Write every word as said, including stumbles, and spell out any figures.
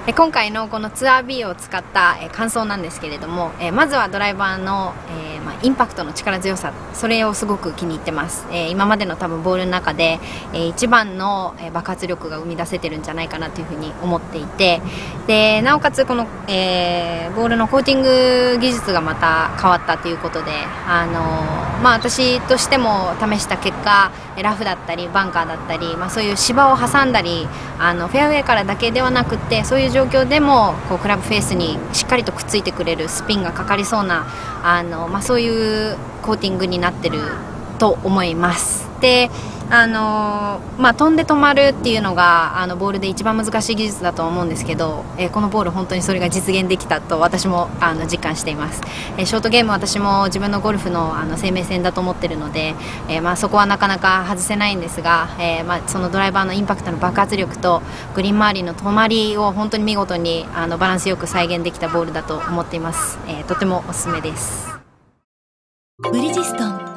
え今回のこのツアー B を使ったえ感想なんですけれども、えまずはドライバーの、えーまあ、インパクトの力強さ、それをすごく気に入ってます。え今までの多分ボールの中で、え一番のえ爆発力が生み出せてるんじゃないかなというふうに思っていて、でなおかつこの、えー、ボールのコーティング技術がまた変わったということで、あのまあ、私としても試した結果、ラフだったりバンカーだったり、まあ、そういう芝を挟んだり、あのフェアウェイからだけではなくて、そういう状況でもこうクラブフェースにしっかりとくっついてくれる、スピンがかかりそうな、あの、まあ、そういうコーティングになってると思います。であのまあ、飛んで止まるっていうのがあのボールで一番難しい技術だと思うんですけど、えー、このボール本当にそれが実現できたと私もあの実感しています。えー、ショートゲーム、私も自分のゴルフの、あの生命線だと思っているので、えーまあ、そこはなかなか外せないんですが、えーまあ、そのドライバーのインパクトの爆発力とグリーン周りの止まりを本当に見事にあのバランスよく再現できたボールだと思っています。えー、とてもおすすめです。 ブリヂストン